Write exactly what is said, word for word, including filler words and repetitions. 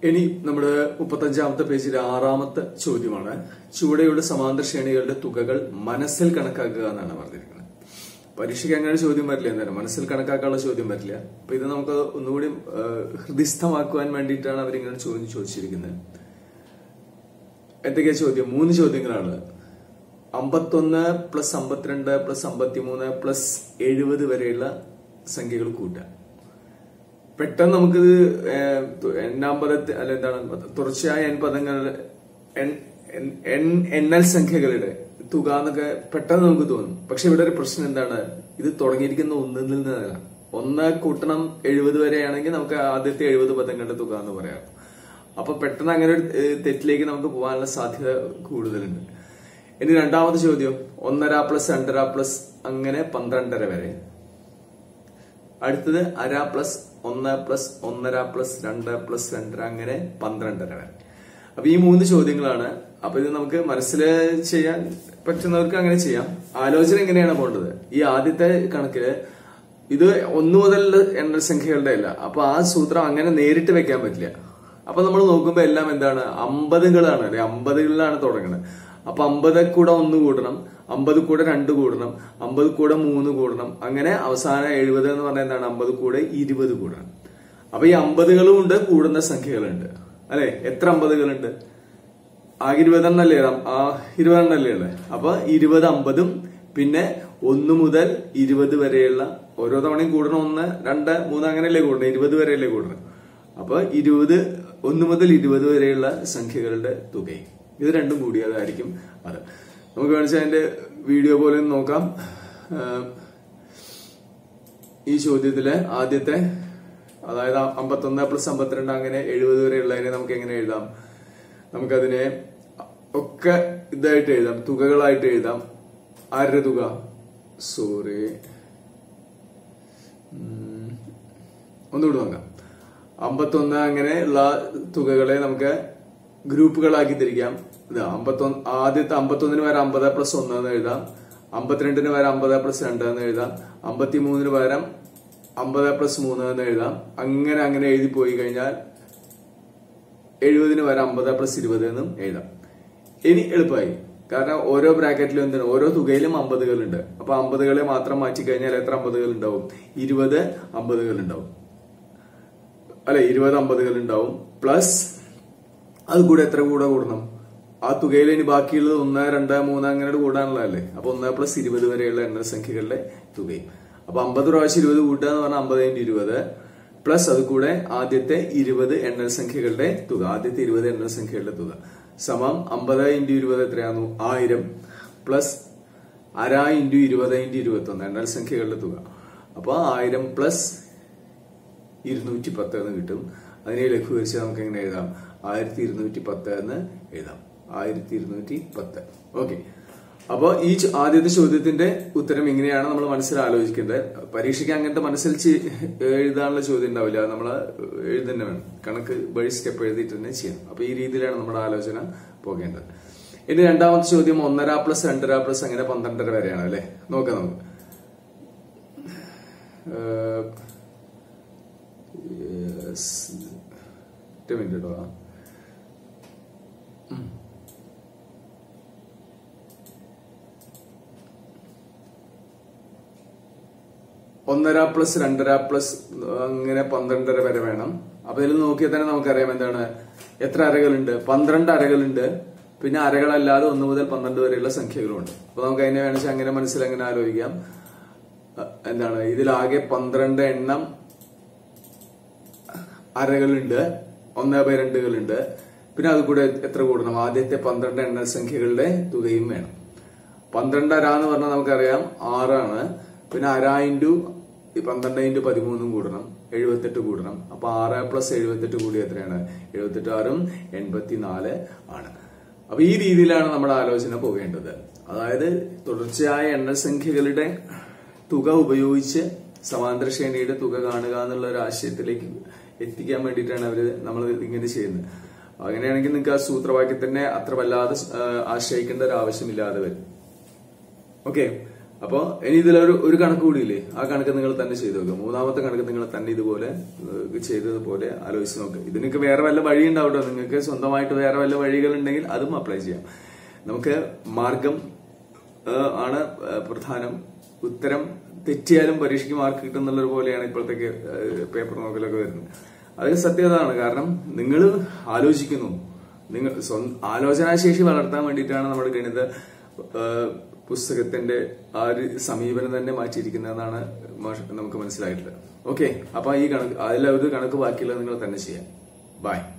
ഇനി നമ്മുടെ മുപ്പത്തഞ്ചാമത്തെ പേജിലെ ആറാമത്തെ ചോദ്യമാണ് ചുവടെയുള്ള സമാന്തര ശ്രേണികളുടെ തുകകൾ മനസ്സിൽ കണക്കാക്കുക എന്നാണ് പറഞ്ഞിരിക്കുന്നത്. പരീക്ഷയ്ക്ക് അങ്ങനെ ചോദ്യം വരില്ല, എന്തായാലും മനസ്സിൽ കണക്കാക്കാനുള്ള ചോദ്യം വരില്ല. അപ്പൊ ഇത് നമുക്ക് ഒന്നുകൂടി ഹൃദിസ്ഥമാക്കുവാൻ വേണ്ടിയിട്ടാണ് അവരിങ്ങനെ ചോദ്യം ചോദിച്ചിരിക്കുന്നത്. എന്തൊക്കെയാ ചോദ്യം? മൂന്ന് ചോദ്യങ്ങളാണ്. അമ്പത്തൊന്ന് പ്ലസ് അമ്പത്തിരണ്ട് പ്ലസ് അമ്പത്തിമൂന്ന് പ്ലസ് എഴുപത് വരെയുള്ള സംഖ്യകൾ കൂട്ടുക. പെട്ടെന്ന് നമുക്കിത് എണ്ണാമ്പതത്തിൽ അല്ല എന്താണ് തുടർച്ചയായ എൺ പദങ്ങൾ എണ്ണൽ സംഖ്യകളുടെ തുക എന്നൊക്കെ പെട്ടെന്ന് നമുക്ക് തോന്നും. പക്ഷെ ഇവിടെ ഒരു പ്രശ്നം എന്താണ്? ഇത് തുടങ്ങിയിരിക്കുന്ന ഒന്നിൽ നിന്നല്ല. ഒന്ന് കൂട്ടണം എഴുപത് വരെയാണെങ്കിൽ നമുക്ക് ആദ്യത്തെ എഴുപത് പദങ്ങളുടെ തുക എന്ന് പറയാം. അപ്പൊ പെട്ടെന്ന് അങ്ങനെ ഒരു തെറ്റിലേക്ക് നമുക്ക് പോകാനുള്ള സാധ്യത കൂടുതലുണ്ട്. ഇനി രണ്ടാമത്തെ ചോദ്യം ഒന്നര പ്ലസ് രണ്ടര പ്ലസ് അങ്ങനെ പന്ത്രണ്ടര വരെ. അടുത്തത് അര പ്ലസ് ഒന്ന് പ്ലസ് ഒന്നര പ്ലസ് രണ്ട് പ്ലസ് രണ്ടര അങ്ങനെ പന്ത്രണ്ടര വരെ. അപ്പൊ ഈ മൂന്ന് ചോദ്യങ്ങളാണ്. അപ്പൊ ഇത് നമുക്ക് മനസ്സിൽ ചെയ്യാൻ പറ്റുന്നവർക്ക് അങ്ങനെ ചെയ്യാം. ആലോചന എങ്ങനെയാണ് പോകേണ്ടത്? ഈ ആദ്യത്തെ കണക്കില് ഇത് ഒന്നു മുതൽ എണ്ണൽ സംഖ്യകളുടെ അല്ല. അപ്പൊ ആ സൂത്രം അങ്ങനെ നേരിട്ട് വെക്കാൻ പറ്റില്ല. അപ്പൊ നമ്മൾ നോക്കുമ്പോ എല്ലാം എന്താണ് അമ്പതുകളാണ് അല്ലെ, അമ്പതുകളിലാണ് തുടങ്ങുന്നത്. അപ്പൊ അമ്പത് കൂടെ ഒന്ന് കൂടണം, അമ്പത് കൂടെ രണ്ട് കൂടണം, അമ്പത് കൂടെ മൂന്ന് കൂടണം, അങ്ങനെ അവസാനം എഴുപത് എന്ന് പറഞ്ഞാൽ എന്താണ് അമ്പത് കൂടെ ഇരുപത് കൂടണം. അപ്പൊ ഈ അമ്പതുകളും ഉണ്ട്, കൂടുന്ന സംഖ്യകളുണ്ട് അല്ലെ. എത്ര അമ്പതുകളുണ്ട്? ആകെ ഇരുപതെണ്ണല്ലേ ആ ഇരുപതെണ്ണല്ലേ ഉള്ളത്. അപ്പൊ ഇരുപത് അമ്പതും പിന്നെ ഒന്ന് മുതൽ ഇരുപത് വരെയുള്ള ഓരോ തവണയും കൂടണം. ഒന്ന് രണ്ട് മൂന്ന് അങ്ങനെയല്ലേ കൂടണം, ഇരുപത് വരെയല്ലേ കൂടണം. അപ്പൊ ഇരുപത് ഒന്ന് മുതൽ ഇരുപത് വരെയുള്ള സംഖ്യകളുടെ തുകയും ഇത് രണ്ടും കൂടിയതായിരിക്കും അത്. നമുക്ക് വേണമെങ്കിൽ അതിന്റെ വീഡിയോ പോലെ നോക്കാം. ഈ ചോദ്യത്തില് ആദ്യത്തെ അതായത് അമ്പത്തൊന്ന് പ്ലസ് അമ്പത്തിരണ്ട് അങ്ങനെ എഴുപത് വരെയുള്ളതിനെ നമുക്ക് എങ്ങനെ എഴുതാം? നമുക്കതിനെ ഒക്കെ ഇതായിട്ട് എഴുതാം, തുകകളായിട്ട് എഴുതാം. ആരുടെ തുക? സോറി, ഒന്നുകൂടി നോക്കാം. അമ്പത്തൊന്ന് അങ്ങനെ ഉള്ള തുകകളെ നമുക്ക് ഗ്രൂപ്പുകളാക്കി തിരിക്കാം. ഇതാ അമ്പത്തൊന്ന് ആദ്യത്തെ അമ്പത്തൊന്നിന് പകരം അമ്പത് പ്ലസ് ഒന്ന് എന്ന് എഴുതാം, അമ്പത്തിരണ്ടിന് പകരം അമ്പത് പ്ലസ് രണ്ട് എന്ന് എഴുതാം, അമ്പത്തിമൂന്നിന് പകരം അമ്പത് പ്ലസ് മൂന്ന് എന്ന് എഴുതാം. അങ്ങനെ അങ്ങനെ എഴുതി പോയി കഴിഞ്ഞാൽ എഴുപതിന് പകരം അമ്പത് പ്ലസ് ഇരുപത് എന്നും എഴുതാം. ഇനി എളുപ്പമായി, കാരണം ഓരോ ബ്രാക്കറ്റിലും എന്താണ് ഓരോ തുകയിലും അമ്പതുകളുണ്ട്. അപ്പൊ അമ്പതുകളെ മാത്രം മാറ്റി കഴിഞ്ഞാൽ എത്ര അമ്പതുകൾ ഉണ്ടാവും? ഇരുപത് അമ്പതുകൾ ഉണ്ടാവും അല്ലെ, ഇരുപത് അമ്പതുകൾ ഉണ്ടാവും. പ്ലസ് അത് കൂടെ എത്ര കൂടെ കൂടണം? ആ തുകയിൽ ഇനി ബാക്കിയുള്ളത് ഒന്ന് രണ്ട് മൂന്ന് അങ്ങനെ കൂടാനുള്ളതല്ലേ. അപ്പൊ ഒന്ന് പ്ലസ് ഇരുപത് വരെയുള്ള എണ്ണൽ സംഖ്യകളുടെ തുകയും. അപ്പൊ അമ്പത് പ്രാവശ്യം ഇരുപത് കൂട്ടുക എന്ന് പറഞ്ഞാൽ അമ്പത് ഇൻറ്റു ഇരുപത് പ്ലസ് അത് കൂടെ ആദ്യത്തെ ഇരുപത് എണ്ണൽ സംഖ്യകളുടെ തുക, ആദ്യത്തെ ഇരുപത് എണ്ണൽ സംഖ്യകളുടെ തുക സമം അമ്പത് ഇൻറ്റു ഇരുപത് എത്രയാന്നു? ആയിരം പ്ലസ് അര ഇൻറ്റു ഇരുപത് ഇൻറ്റു ഇരുപത്തി ഒന്ന് എണ്ണൽ സംഖ്യകളുടെ തുക. അപ്പൊ ആയിരം പ്ലസ് ഇരുന്നൂറ്റി പത്ത് എന്ന് കിട്ടും. അതിനെ ലഘൂകരിച്ച് നമുക്ക് എങ്ങനെ എഴുതാം? ആയിരത്തി ഇരുന്നൂറ്റി പത്ത് എന്ന് എഴുതാം. ആയിരത്തി ഇരുന്നൂറ്റി പത്ത്. ഓക്കെ. അപ്പൊ ഈ ആദ്യത്തെ ചോദ്യത്തിന്റെ ഉത്തരം ഇങ്ങനെയാണ് നമ്മൾ മനസ്സിൽ ആലോചിക്കേണ്ടത്. പരീക്ഷയ്ക്ക് അങ്ങനത്തെ മനസ്സിൽ എഴുതാനുള്ള ചോദ്യം ഉണ്ടാവില്ല, നമ്മൾ എഴുതന്നെ വേണം. കണക്ക് വഴി സ്റ്റെപ്പ് എഴുതിയിട്ട് തന്നെ ചെയ്യാം. അപ്പൊ ഈ രീതിയിലാണ് നമ്മുടെ ആലോചന പോകേണ്ടത്. ഇനി രണ്ടാമത്തെ ചോദ്യം ഒന്നര പ്ലസ് രണ്ടര പ്ലസ് അങ്ങനെ പന്ത്രണ്ടര വരെയാണ് അല്ലെ. നോക്കാം നമുക്ക്. മിനിറ്റ് കേട്ടോ. ഒന്നര പ്ലസ് രണ്ടര പ്ലസ് അങ്ങനെ പന്ത്രണ്ടര വരെ വേണം. അപ്പൊ ഇതിൽ നോക്കിയാൽ തന്നെ നമുക്കറിയാം എന്താണ് എത്ര അരകളുണ്ട്? പന്ത്രണ്ട് അരകളുണ്ട്. പിന്നെ അരകളല്ലാതെ ഒന്ന് മുതൽ പന്ത്രണ്ട് വരെയുള്ള സംഖ്യകളുണ്ട്. അപ്പൊ നമുക്ക് അതിനെ വേണമെങ്കിൽ അങ്ങനെ മനസ്സിൽ അങ്ങനെ ആലോചിക്കാം. എന്താണ് ഇതിലാകെ പന്ത്രണ്ട് എണ്ണം അരകളുണ്ട്, ഒന്നേ ബൈ രണ്ടുകളുണ്ട്. പിന്നെ അത് കൂടെ എത്ര കൂടണം? ആദ്യത്തെ പന്ത്രണ്ട് എണ്ണൽ സംഖ്യകളുടെ തുകയും വേണം. പന്ത്രണ്ട് അര എന്ന് പറഞ്ഞാൽ നമുക്കറിയാം ആറാണ്. പിന്നെ അര ഇൻറ്റു പന്ത്രണ്ട് ഇൻറ്റു പതിമൂന്നും കൂടണം, എഴുപത്തെട്ട് കൂടണം. അപ്പൊ ആറ് പ്ലസ് എഴുപത്തെട്ട് കൂടി എത്രയാണ്? എഴുപത്തെട്ട് ആറും എൺപത്തിനാല് ആണ്. അപ്പൊ ഈ രീതിയിലാണ് നമ്മുടെ ആലോചന പോകേണ്ടത്. അതായത് തുടർച്ചയായ എണ്ണൽ സംഖ്യകളുടെ തുക ഉപയോഗിച്ച് സമാന്തര ശ്രേണിയുടെ തുക കാണുക എന്നുള്ള ഒരു ആശയത്തിലേക്ക് എത്തിക്കാൻ വേണ്ടിയിട്ടാണ് അവര് നമ്മൾ ഇങ്ങനെ ചെയ്യുന്നത്. അങ്ങനെയാണെങ്കിൽ നിങ്ങൾക്ക് ആ സൂത്രവാക്യത്തിനെ അത്ര വല്ലാതെ ആശ്രയിക്കേണ്ട ഒരു ആവശ്യമില്ലാതെ വരും. ഓക്കെ. അപ്പൊ ഇനി ഇതിലൊരു ഒരു കണക്ക് കൂടിയില്ലേ, ആ കണക്ക് നിങ്ങൾ തന്നെ ചെയ്തു നോക്കുക. മൂന്നാമത്തെ കണക്ക് നിങ്ങൾ തന്നെ ഇതുപോലെ ചെയ്തതുപോലെ ആലോചിച്ച് നോക്കുക. ഇതിനൊക്കെ വേറെ വല്ല വഴി ഉണ്ടാവട്ടോ, നിങ്ങൾക്ക് സ്വന്തമായിട്ട് വേറെ വല്ല വഴികൾ ഉണ്ടെങ്കിൽ അതും അപ്ലൈ ചെയ്യാം. നമുക്ക് മാർഗം ആണ് പ്രധാനം. ഉത്തരം തെറ്റിയാലും പരീക്ഷയ്ക്ക് മാർക്ക് കിട്ടുന്നുള്ളത് പോലെയാണ് ഇപ്പോഴത്തെ പേപ്പർ നോക്കലൊക്കെ വരുന്നത്. അതിന് സത്യതാണ്. കാരണം നിങ്ങൾ ആലോചിക്കുന്നു, നിങ്ങൾ ആലോചനാശേഷി വളർത്താൻ വേണ്ടിയിട്ടാണ് നമ്മുടെ ഗണിത പുസ്തകത്തിന്റെ ആ ഒരു സമീപനം തന്നെ മാറ്റിയിരിക്കുന്നതെന്നാണ് നമുക്ക് മനസ്സിലായിട്ടുള്ളത്. ഓക്കെ, അപ്പൊ ഈ കണക്ക് അതിലൊരു കണക്ക് ബാക്കിയുള്ളത് നിങ്ങൾ തന്നെ ചെയ്യാം. ബൈ.